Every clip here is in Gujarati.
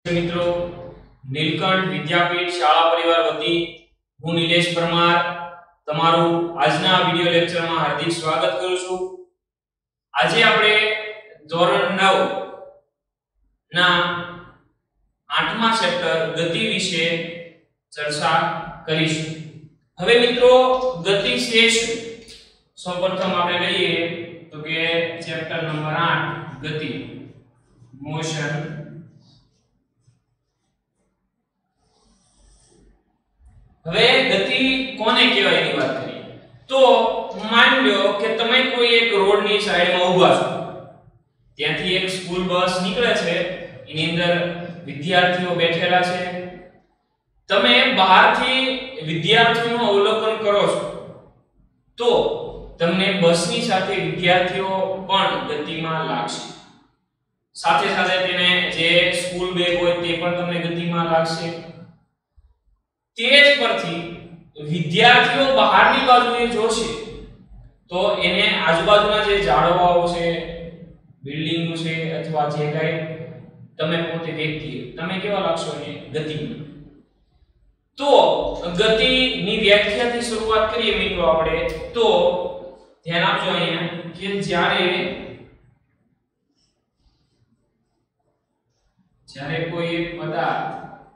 મિત્રો નીલકંઠ વિદ્યાપીઠ શાળા પરિવાર વતી હું નિલેશ પરમાર તમારું આજના વિડિયો લેક્ચરમાં હાર્દિક સ્વાગત કરું છું। આજે આપણે ધોરણ 9 ના 8મા ચેપ્ટર ગતિ વિશે ચર્ચા કરીશું। હવે મિત્રો ગતિ છે શું? સૌપ્રથમ આપણે લઈએ તો કે ચેપ્ટર નંબર 8 ગતિ મોશન। હવે ગતિ કોને કહેવાય એની વાત કરીએ તો માની લો કે તમે કોઈ એક રોડની સાઈડમાં ઊભા છો, ત્યાંથી એક સ્કૂલ બસ નીકળે છે, એની અંદર વિદ્યાર્થીઓ બેઠેલા છે, તમે બહારથી વિદ્યાર્થીઓનું અવલોકન કરો છો તો તમને બસની સાથે વિદ્યાર્થીઓ પણ ગતિમાં લાગશે, સાથે સાથે તેને જે સ્કૂલ બેગ હોય તે પણ તમને ગતિમાં લાગશે। તેજ પરથી વિદ્યાર્થીઓ બહારની બાજુએ જોશે તો એને આજુબાજુના જે ઝાડવાઓ છે, બિલ્ડિંગો છે અથવા જે કંઈ તમે પોતે વ્યક્તિ તમે કેવા લાગશો એને ગતિમાં। તો ગતિની વ્યાખ્યાથી શરૂઆત કરીએ મિત્રો આપણે તો ધ્યાન આપજો અહીંયા કે જ્યારે કોઈ એક પદાર્થ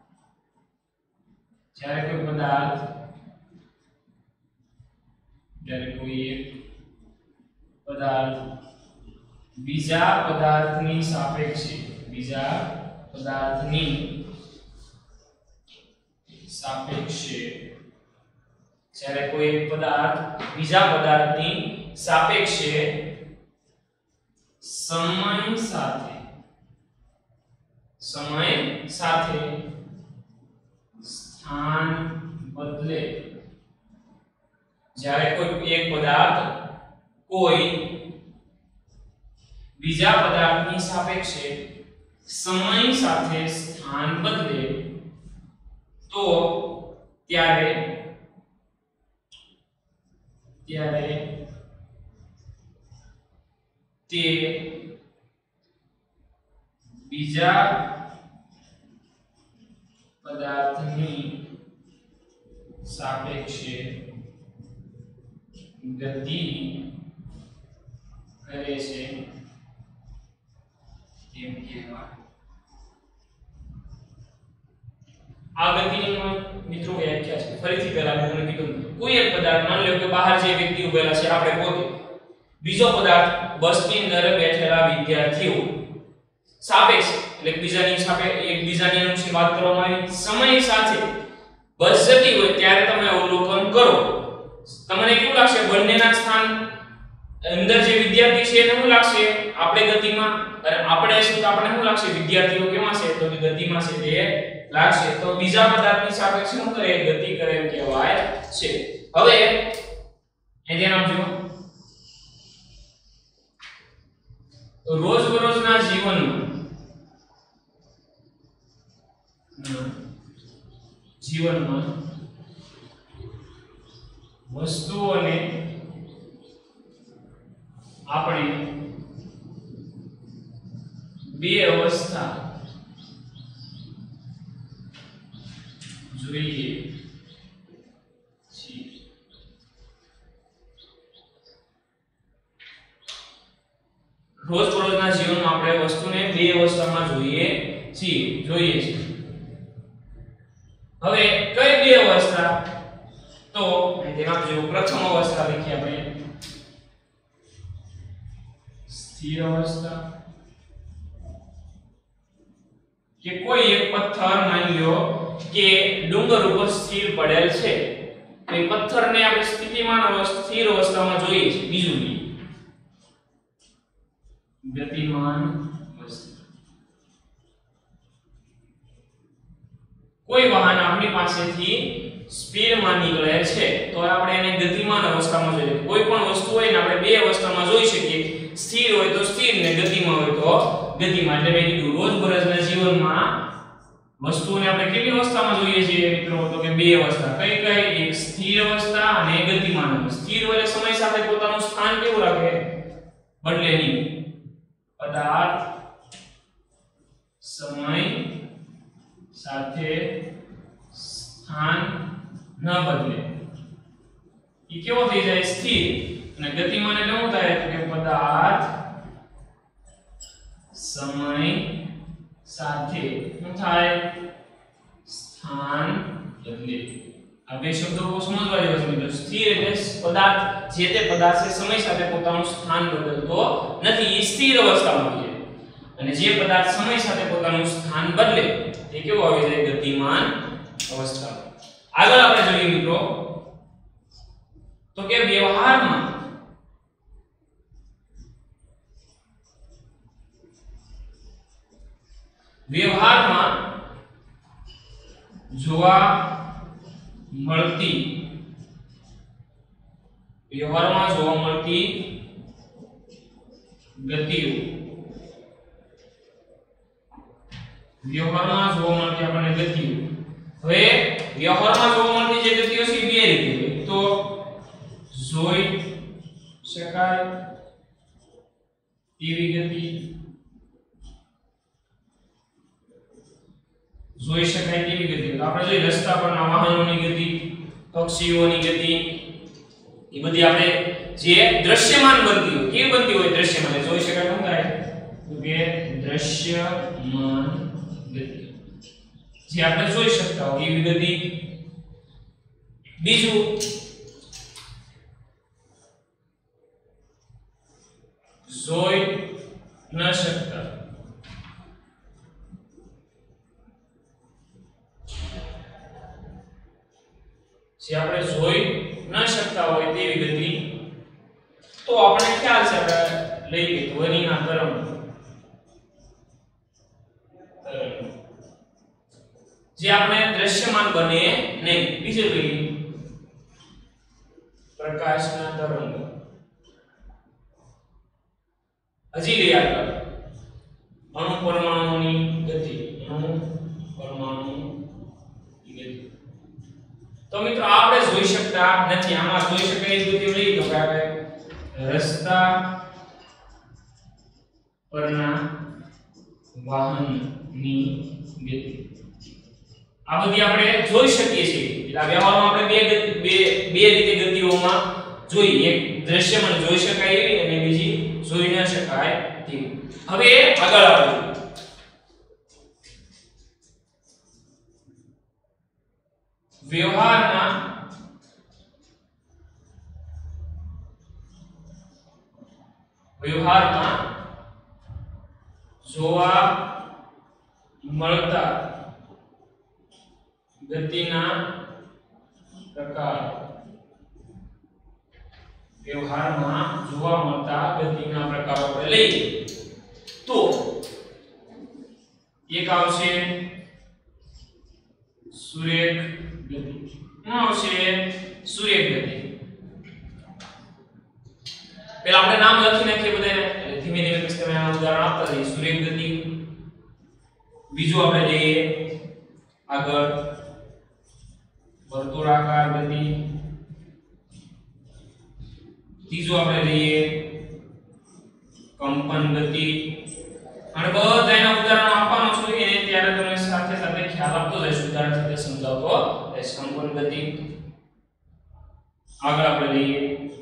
બીજા પદાર્થની સાપેક્ષે જ્યારે કોઈ એક પદાર્થ બીજા પદાર્થની સાપેક્ષે સમય સાથે સ્થાન બદલે, જ્યારે કોઈ એક પદાર્થ કોઈ બીજા પદાર્થની સાપેક્ષે સમય સાથે સ્થાન બદલે તો ત્યારે તે બીજા પદાર્થની સાપેક્ષે ગતિ કરે છે તેમ કહેવાય। આ ગતિની મિત્રો વ્યાખ્યા છે। ફરીથી પહેલા મેં તમને કીધું કોઈ એક પદાર્થ, માની લો કે બહાર જે વ્યક્તિ ઉભેલા છે આપણે પોતે, બીજો પદાર્થ બસની અંદર બેઠેલા વિદ્યાર્થીઓ સાપેક્ષ એટલે એકબીજાની અનુસાર વાત કરવામાં આવી, સમય સાથે બસ જતી હોય ત્યારે તમે અવલોકન કરો, તમને કેવું લાગશે? બંનેના સ્થાન અંદર જે વિદ્યાર્થી છે એને શું લાગશે? આપણે ગતિમાં, અને આપણે શું લાગશે? વિદ્યાર્થીઓ કેવા છે? તો ગતિમાં છે તે લાગશે। તો બીજા પદાર્થની સાપેક્ષે શું કરે? ગતિ કરે એમ કહેવાય છે। હવે એ ધ્યાન આપજો, રોજબરોજના જીવનમાં વસ્તુઓને આપણે બે અવસ્થા જોઈએ છીએ। રોજબરોજના જીવનમાં આપણે વસ્તુને બે અવસ્થામાં જોઈએ છીએ। હવે કઈ બે અવસ્થા? તો તેના જો પ્રથમ અવસ્થા લખીએ આપણે સ્થિર અવસ્થા, કે કોઈ એક પથ્થર માની લો કે ડુંગર ઉપર સ્થિર પડેલ છે, તો એ પથ્થરને આપણે સ્થિર અવસ્થામાં જોઈએ છે। બીજું ગતિમાન અવસ્થા, કોઈ વાહન આપણી પાસેથી સ્પીડમાં નીકળે છે તો આપણે એને ગતિમાન અવસ્થામાં જોઈએ। કોઈ પણ વસ્તુ હોય ને આપણે બે અવસ્થામાં જોઈ શકીએ, સ્થિર હોય તો સ્થિર ને ગતિમાં હોય તો ગતિમાં। એટલે મેં કીધું રોજબરોજના જીવનમાં વસ્તુઓને આપણે કેટલી અવસ્થામાં જોઈએ છીએ મિત્રો? તો કે બે અવસ્થા। કઈ એક સ્થિર અવસ્થા અને ગતિમાન અવસ્થા। સ્થિર એટલે સમય સાથે પોતાનું સ્થાન કેવું રાખે? બદલે નહીં। પદાર્થ સમય સાથે સ્થાન ન બદલે ઈ કેવો થઈ જાય સ્થિર અને ગતિમાન એટલે શું થાય તો કે પદાર્થ સમય સાથે શું થાય સ્થાન બદલે આ બે શબ્દો સમજવા જેવા છે મિત્રો સ્થિર એટલે પદાર્થ જે તે પદાર્થ છે સમય સાથે પોતાનું સ્થાન બદલતો નથી એ સ્થિર અવસ્થામાં છે અને જે પદાર્થ સમય સાથે પોતાનું સ્થાન બદલે તે કેવો આવી જાય ગતિમાન અવસ્થા આગળ આપણે જોઈએ મિત્રો તો કે વ્યવહારમાં જોવા મળતી ગતિઓ વ્યવહારમાં જોવા મળતી આપણને ગતિઓ હવે વ્યવહારમાં જોવા મળતી જે ગતિઓ છે બે રીતે તો જોઈ શકાય તેવી ગતિ જોઈ શકાય તેવી ગતિ તો આપણે જોઈએ રસ્તા પરના વાહનોની ગતિ પક્ષીઓની ગતિ એ બધી આપણે જે દ્રશ્યમાન બનતી હોય કેવી બનતી હોય દ્રશ્યમાન જોઈ શકાય શું થાય તો કે દ્રશ્યમાન ગતિ જે આપણે જોઈ શકતા હોય એવી ગતિ બીજું જોઈ ન શકતા જે આપણે જોઈ ન શકતા હોય તેવી ગતિ તો આપણે ખ્યાલ છે આપણે લઈએ ધ્વનિના તરંગ જે આપણે દ્રશ્યમાન બને નહીં બીજું લઈએ પ્રકાશના તરંગો હજી લઈએ આગળ અણુ પરમાણુની ગતિ તો મિત્રો આપણે જોઈ શકતા નથી આમાં જોઈ શકાય એ ગતિ લઈ તો કે આપણે રસ્તા પરના વાહનની ગતિ આ બધી આપણે જોઈ શકીએ છીએ એટલે આ વ્યવહારમાં આપણે બે રીતે ગતિઓમાં જોઈએ એક દ્રશ્યમાન જોઈ શકાય એવી અને બીજી જોઈ ન શકાય તેવી હવે આગળ આપણે વ્યવહારમાં જોવા મળતા ગતિના પ્રકાર વ્યવહારમાં જોવા મળતા ગતિના પ્રકારો આપણે લઈએ તો એક આવશે સુરેખ ગતિ આવશે સુરેખ ગતિ પહેલા આપણે નામ લખી નાખીએ બધાને એટલે ધીમે ધીમે પછી તમે આ ઉદાહરણ આપતા જઈએ સુરેખ ગતિ બીજું આપણે લઈએ આગળ વર્તુળાકાર ગતિ ત્રીજું આપણે લઈએ કંપન ગતિ અને બધાના ઉદાહરણો આપવાનો છું એને ત્યારે તમે સાથે સાથે ખ્યાલ આપતો જઈશ ઉદાહરણ સાથે સમજાવતો રહીશ કંપન ગતિ આગળ આપણે લઈએ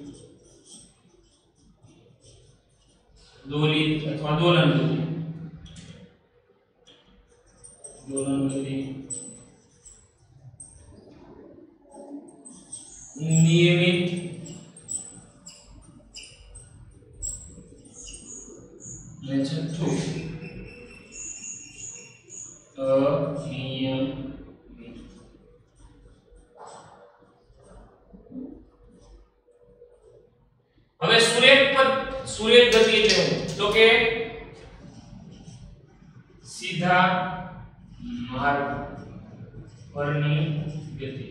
દોલિત અથવા દોલન ગતિ નિયમિત અને છઠ્ઠું અનિયમિત હવે સુરેખ ગતિ એટલે શું તો કે સીધા માર્ગ પરની ગતિ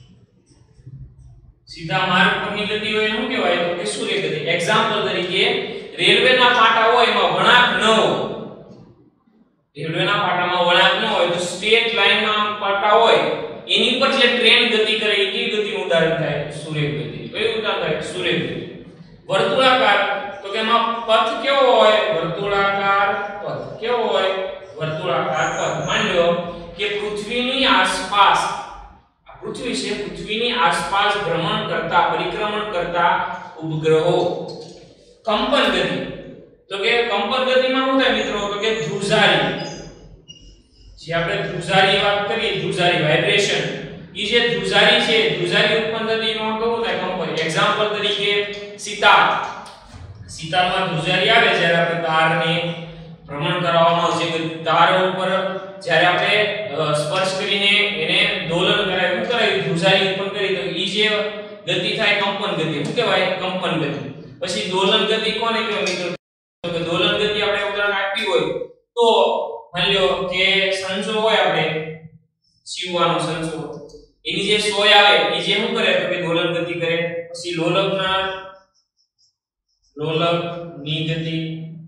સીધા માર્ગ પરની ગતિ હોય શું કહેવાય તો કે સુરેખ ગતિ એક્ઝામ્પલ તરીકે રેલવેના પાટા હોય એમાં વળાંક ન હોય રેલવેના પાટામાં વળાંક ન હોય તો સ્ટ્રેટ લાઈનમાં પાટા હોય એની પર જે ટ્રેન ગતિ કરે એ કેવી ગતિનું ઉદાહરણ થાય સુરેખ ગતિ કયું ઉદાહરણ થાય સુરેખ ગતિ વર્તુળાકાર તો કે એમાં પથ કેવો હોય વર્તુળાકાર પથ કેવો હોય વર્તુળાકાર પથ માની લો કે પૃથ્વીની આસપાસ, પૃથ્વી છે, પૃથ્વીની આસપાસ ભ્રમણ કરતા, પરિક્રમણ કરતા ઉપગ્રહો કંપન ગતિ, તો કે કંપન ગતિમાં શું થાય મિત્રો, તો કે ધ્રુજારી, જે આપણે ધ્રુજારી વાત કરીએ, ધ્રુજારી વાઇબ્રેશન, ઈ જે ધ્રુજારી છે, ધ્રુજારી ઉત્પન્ન થતી એમાં કેવું થાય કંપન. એક્ઝામ્પલ તરીકે સિતાર, સિતારમાં ધ્રુજારી આવે જ્યારે આપણે તારને ભ્રમણ કરાવવામાં આવે છે, તાર ઉપર જ્યારે આપણે સ્પર્શ કરીને એને દોલન કરાવી, ધ્રુજારી ઉત્પન્ન કરી, તો ઈ જે ગતિ થાય કંપન ગતિ, શું કહેવાય, કંપન ગતિ. પછી દોલન ગતિ કોને કહેવાય મિત્રો, તો કે દોલન ગતિ આપણે ઉદાહરણ આપી હોય તો માની લો કે સંચો હોય, આપણે સીવવાનો સંચો, એની જે સોય આવે એ જે શું કરે, તો કે દોલન ગતિ કરે. પછી લોલકની ગતિ,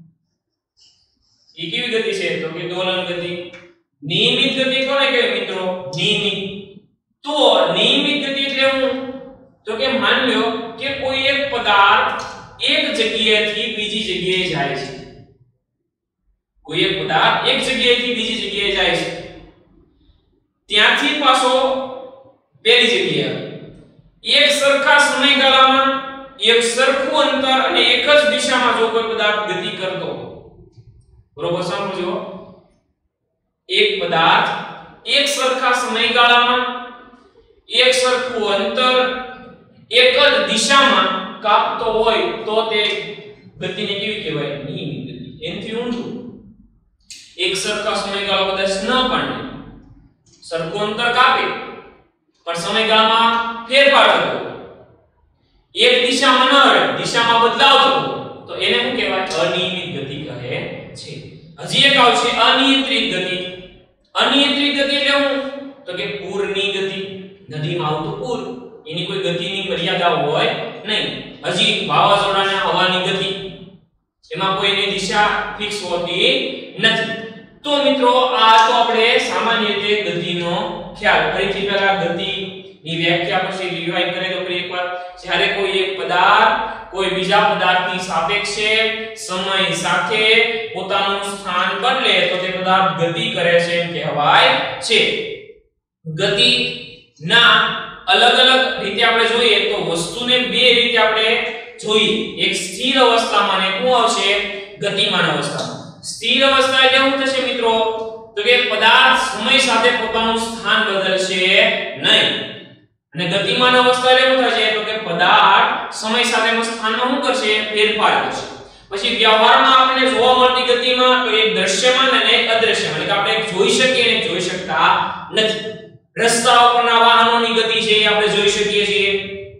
એ કેવી ગતિ છે, તો કે દોલન ગતિ. નિયમિત ગતિ કોને કહેવાય મિત્રો, નિયમિત. તો નિયમિત ગતિ એટલે શું, તો કે માની લો કે કોઈ એક પદાર્થ એક જગ્યાએથી બીજી જગ્યાએ જાય છે, કોઈ એક પદાર્થ એક જગ્યાએથી બીજી જગ્યાએ જાય છે, ત્યાંથી પાછો પેલી જગ્યાએ એક સરખા સમયગાળામાં એક સરખું અંતર અને એક જ દિશામાં જો કોઈ પદાર્થ ગતિ કરતો, બરોબર સમજો, એક પદાર્થ એક સરખા સમયગાળામાં એક સરખું અંતર એક જ દિશામાં કાપતો હોય તો તે ગતિને કેવી કહેવાય, નિયમિત ગતિ. એનાથી ઊંધું એક સરખા સમયગાળો કદાચ ન પણ સરખું અંતર કાપે પણ સમયગાળામાં ફેરફાર થતો, એક દિશામાં ન રહે, દિશામાં બદલાવ થતો, તો એને શું કહેવાય, અનિયમિત ગતિ કહે છે. હજી એક આવશે અનિયંત્રિત ગતિ. અનિયંત્રિત ગતિ એટલે શું, તો કે પૂરની ગતિ, નદીમાં આવતું પૂર, એની કોઈ ગતિની મર્યાદા હોય નહીં. હજી વાવાઝોડાના હવાની ગતિ, એમાં કોઈની દિશા ફિક્સ હોતી નથી. તો મિત્રો આ તો આપણે સામાન્ય રીતે ગતિનો ખ્યાલ. ફરીથી પહેલા ગતિની વ્યાખ્યા પછી રિવાઇઝ કરે તો ફરી એકવાર, જ્યારે કોઈ એક પદાર્થ કોઈ બીજા પદાર્થની સાપેક્ષે સમય સાથે પોતાનું સ્થાન બદલે તો તે પદાર્થ ગતિ કરે છે એમ કહેવાય છે. ગતિના અલગ અલગ રીતે આપણે જોઈએ તો વસ્તુને બે રીતે આપણે જોઈએ, એક સ્થિર અવસ્થામાં અને શું આવશે, ગતિમાન અવસ્થામાં. સ્થિર અવસ્થા એટલે શું થશે મિત્રો, તો કે પદાર્થ સમય સાથે પોતાનું સ્થાન બદલશે નહીં. અને ગતિમાન અવસ્થા એટલે શું થશે, તો કે પદાર્થ સમય સાથે સ્થાનમાં શું કરશે, ફેરફાર કરશે. પછી વ્યવહારમાં આપણે જોવા મળતી ગતિમાં તો એક દ્રશ્યમાન અને એક અદ્રશ્યમાન, એટલે આપણે જોઈ શકીએ અને જોઈ શકતા નથી. રસ્તા ઉપરના વાહનોની ગતિ છે એ આપણે જોઈ શકીએ છીએ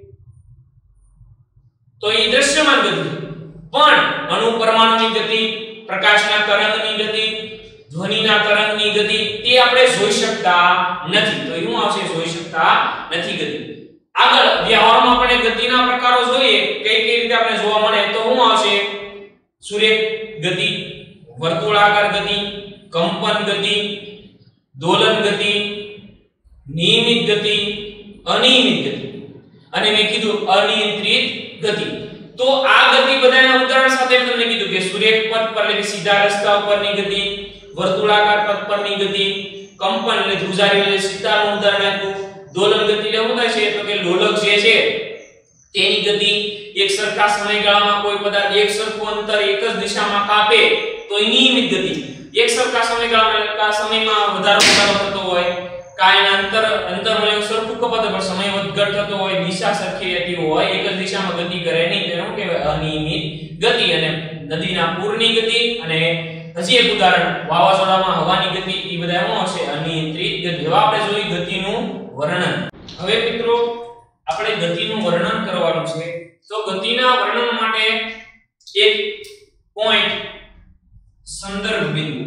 તો એ દ્રશ્યમાન ગતિ. પણ અણુ પરમાણુની ગતિ, પ્રકાશના તરંગની ગતિ, ધ્વનિના તરંગની ગતિ તે આપણે જોઈ શકતા નથી, તો શું આવશે, જોઈ શકતા નથી ગતિ. આગળ વ્યવહારમાં આપણે ગતિના પ્રકારો જોઈએ, કઈ કઈ રીતે આપણે જોવા મળે તો શું આવશે, સુરેખ ગતિ, વર્તુળાકાર ગતિ, કંપન ગતિ, દોલન ગતિ, નિયમિત ગતિ, અનિયમિત ગતિ અને મેં કીધું અનિયંત્રિત ગતિ. તો આ ગતિ બધાના ઉદાહરણ સાથે તમને કીધું કે સુરેખ પથ પર એટલે સીધા રસ્તા ઉપરની ગતિ, વર્તુળાકાર પથ પરની ગતિ, કંપન એટલે ધ્રુજારી એટલે સિતારનું ઉદાહરણ આપ્યું, દોલન ગતિ એટલે શું થાય છે તો કે લોલક જે છે તેની ગતિ, એક સરખા સમયગાળામાં કોઈ પદાર્થ એક સરખું અંતર એક જ દિશામાં કાપે તો એ નિયમિત ગતિ. એક સરખા સમયગાળામાં સમયમાં વધારો ઘટાડો થતો હોય, કાયના અંતર એટલે સરખું કપાતો પણ સમય વધઘટ થતો હોય, દિશા સરખી રહેતી હોય, એક જ દિશામાં ગતિ કરે નહીં, તો શું કહેવાય, અનિયમિત ગતિ. અને નદીના પૂરની ગતિ અને હજી એક ઉદાહરણ વાવાઝોડામાં હવાની ગતિ, એ બધા શું હશે, અનિયંત્રિત ગતિ. હવે આપણે જોઈએ ગતિનું વર્ણન. હવે મિત્રો આપણે ગતિનું વર્ણન કરવાનું છે, તો ગતિના વર્ણન માટે એક પોઈન્ટ, સંદર્ભ બિંદુ.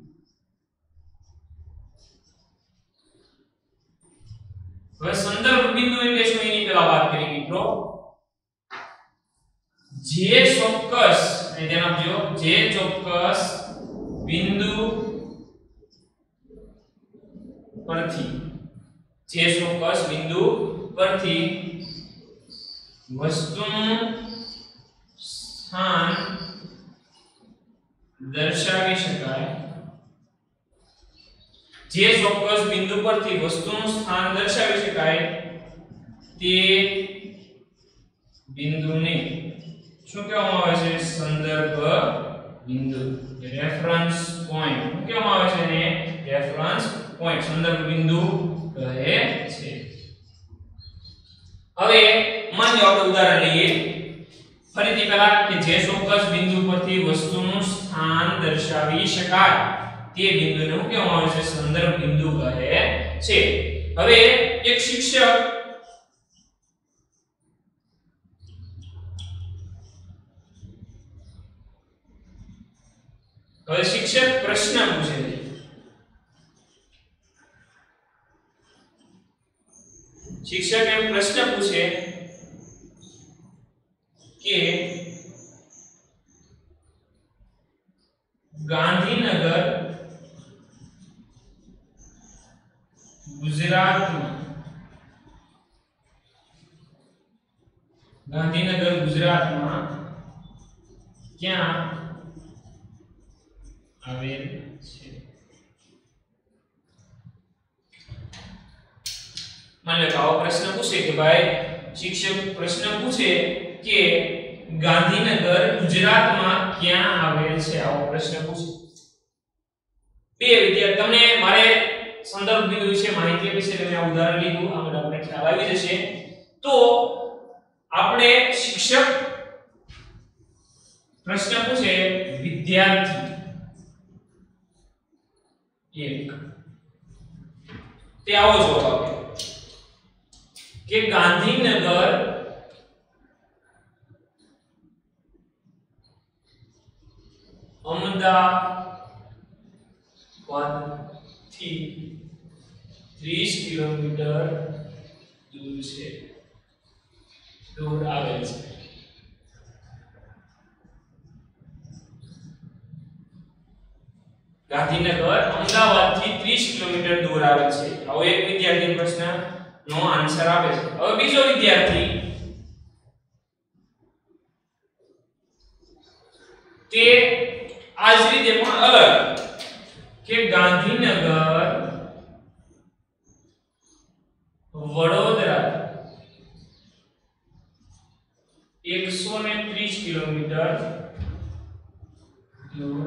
હવે સંદર્ભ બિંદુ એટલે શું એની પહેલા વાત કરીએ મિત્રો. જે ચોક્કસ બિંદુ પરથી વસ્તુનું સ્થાન દર્શાવી શકાય જે ચોક્કસ બિંદુ પરથી વસ્તુનું સ્થાન દર્શાવી શકાય તે બિંદુને શું કહેવામાં આવે છે? સંદર્ભ બિંદુ, રેફરન્સ પોઈન્ટ. શું કહેવામાં આવે છે એને? રેફરન્સ પોઈન્ટ, સંદર્ભ બિંદુ કહે છે. હવે માની લો આપણે ઉદાહરણ લઈએ ફરીથી પહેલા કે જે ચોક્કસ બિંદુ પરથી વસ્તુનું સ્થાન દર્શાવી શકાય તે બિંદુને શું કહેવામાં આવે છે? સંદર્ભ બિંદુ કહે છે. હવે એક શિક્ષક પ્રશ્ન પૂછે છે. શિક્ષક એમ પ્રશ્ન પૂછે કે ગાંધીનગર ગુજરાતમાં ક્યાં આવેલ છે? માની લો આવો પ્રશ્ન પૂછે કે ભાઈ શિક્ષક પ્રશ્ન પૂછે કે ગાંધીનગર ગુજરાતમાં ક્યાં આવેલ છે? આવો પ્રશ્ન પૂછે. બે વિદ્યાર્થી તમને મારે સંદર્ભ બિંદુ વિશે માહિતી આપી છે, મેં આ ઉદાહરણ લીધું, આમાં આપણે ખ્યાલ આવી જશે. તો આપણે શિક્ષક પ્રશ્ન પૂછે વિદ્યાર્થી એક તે આવો જવાબ આપે કે ગાંધીનગર અમદાવાદથી 30 કિલોમીટર દૂર છે, દૂર આવેલ છે. ગાંધીનગર અમદાવાદથી 30 કિલોમીટર દૂર આવેલ છે. આવો એક વિદ્યાર્થી પ્રશ્ન નો આન્સર આપે છે. હવે બીજો વિદ્યાર્થી તે આ જ રીતે પણ અલગ કે ગાંધીનગર વડોદરા 130 કિલોમીટર દૂર.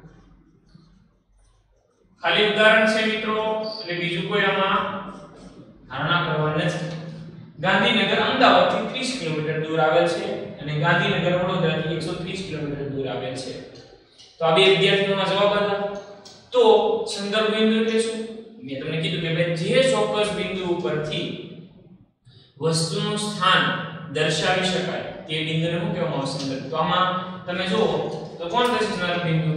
ખાલી ઉદાહરણ છે મિત્રો, એટલે બીજું કોઈ આમાં ધારણા કરવાની નથી. ગાંધીનગર અમદાવાદથી 30 કિલોમીટર દૂર આવેલ છે અને ગાંધીનગર વડોદરાથી 130 કિલોમીટર દૂર આવેલ છે. તો આ બે વિદ્યાર્થીઓના જવાબ હતા. તો સંદર્ભ બિંદુ એટલે શું? મેં તમને કીધું કે ભાઈ જે ચોક્કસ બિંદુ ઉપરથી વસ્તુનું સ્થાન દર્શાવી શકાય તે બિંદુને શું કહેવામાં આવે? સંદર્ભ. તો આમાં તમે જુઓ તો કોણ થશે સંદર્ભ બિંદુ?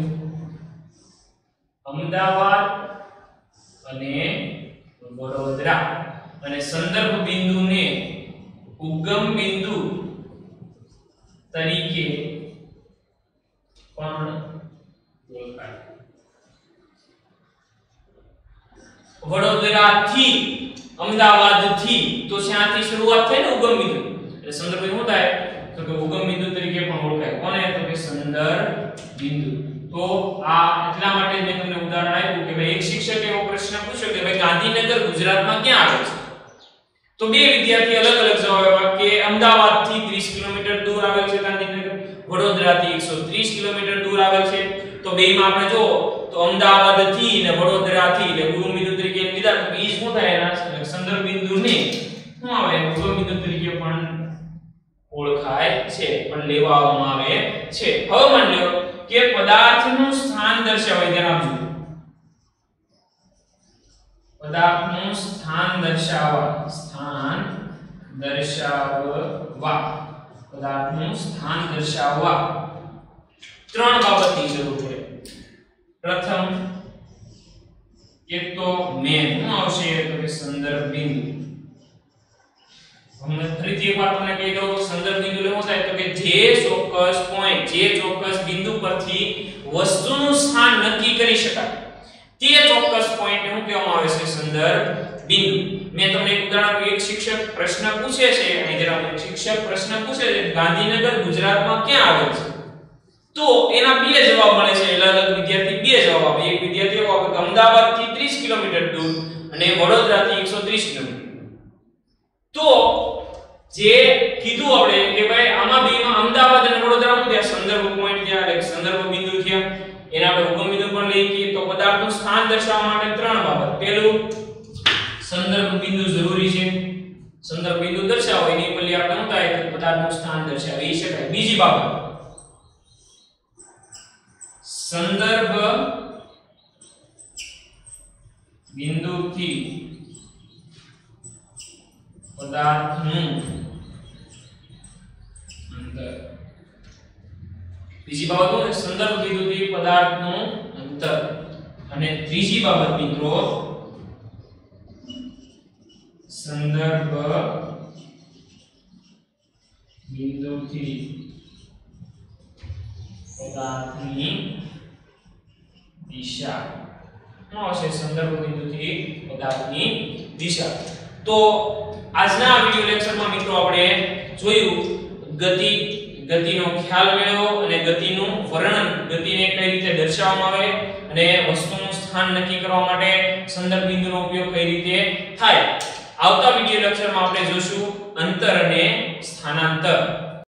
અમદાવાદ અને વડોદરા. અને સંદર્ભ બિંદુને ઉગમ બિંદુ તરીકે પણ ઓળખાય. વડોદરાથી અમદાવાદથી તો ત્યાંથી શરૂઆત થાય ને ઉગમ બિંદુ, એટલે સંદર્ભ બિંદુ શું થાય? તો કે ઉગમ બિંદુ તરીકે પણ ઓળખાય. કોને? તો કે સંદર્ભ બિંદુ. તો આ એટલા માટે મેં તમને ઉદાહરણ આપ્યું કે ભાઈ એક શિક્ષકે એવો પ્રશ્ન પૂછ્યો કે ભાઈ ગાંધીનગર ગુજરાતમાં ક્યાં આવે છે? તો બે વિદ્યાર્થી અલગ અલગ જવાબ આપ્યા કે અમદાવાદથી 30 કિલોમીટર દૂર આવેલ છે ગાંધીનગર, વડોદરાથી 130 કિલોમીટર દૂર આવેલ છે. તો બેમાં આપણે જો તો અમદાવાદથી અને વડોદરાથી એટલે ઉગમ બિંદુ તરીકે લીધા તો ઈ શું થાય? એના સંદર્ભ બિંદુને શું આવે? ઉગમ બિંદુ તરીકે પણ ઓળખાય છે, પણ લેવામાં આવે છે. હવે માની લો કે પદાર્થનું સ્થાન દર્શાવાય, ધ્યાન આપજો. પદાર્થનું સ્થાન દર્શાવવા, પદાર્થનું સ્થાન દર્શાવવા ત્રણ બાબતની જરૂર પડે. પ્રથમ એક તો મેન શું આવશે? તો કે સંદર્ભ બિંદુ. હું ફરીથી એક વાર તમને કહી દઉં, સંદર્ભ બિંદુ એટલે શું થાય? તો કે જે ચોક્કસ પોઈન્ટ, જે ચોક્કસ બિંદુ પરથી વસ્તુનું સ્થાન નક્કી કરી શકાય તે ચોક્કસ પોઈન્ટને શું કહેવામાં આવે છે? સંદર્ભ બિંદુ. મેં તમને એક ઉદાહરણ આપ્યું. એક શિક્ષક પ્રશ્ન પૂછે છે, અહીં જરા શિક્ષક પ્રશ્ન પૂછે છે ગાંધીનગર ગુજરાતમાં ક્યાં આવેલ છે? તો એના બે જવાબ મળે છે. અલગ અલગ વિદ્યાર્થી બે જવાબ આપે. એક વિદ્યાર્થીઓ કે અમદાવાદથી 30 કિલોમીટર દૂર અને વડોદરાથી 130 કિલોમીટર. તો જે કીધું આપણે કે ભાઈ આમાં બેમાં અમદાવાદ અને વડોદરા નું ત્યાં સંદર્ભ પોઈન્ટ ત્યાં એટલે સંદર્ભ બિંદુ થયા. એના આપણે ઉગમ બિંદુ પણ લઈએ તો પદાર્થનું સ્થાન દર્શાવવા માટે ત્રણ બાબત. પહેલું સંદર્ભ બિંદુ જરૂરી છે. સંદર્ભ બિંદુ દર્શાવો એની ઉપર આપણે શું થાય તો પદાર્થનું સ્થાન દર્શાવી શકાય. બીજી બાબત સંદર્ભ બિંદુથી પદાર્થનું અંતર. બીજી બાબત શું છે સંદર્ભ બિંદુથી પદાર્થનું અંતર. અને ત્રીજી બાબત મિત્રો સંદર્ભ બિંદુથી પદાર્થની દિશા. શું હશે સંદર્ભ બિંદુથી પદાર્થની દિશા. તો આજના વિડિયો લેક્ચરમાં મિત્રો આપણે જોયું ગતિનો ખ્યાલ મેળવો અને ગતિનું વર્ણન, ગતિને કઈ રીતે દર્શાવવામાં આવે અને વસ્તુનું સ્થાન નક્કી કરવા માટે સંદર્ભ બિંદુનો ઉપયોગ કઈ રીતે થાય. આવતા વિડિયો લેક્ચરમાં આપણે જોશું અંતર અને સ્થાનાંતર.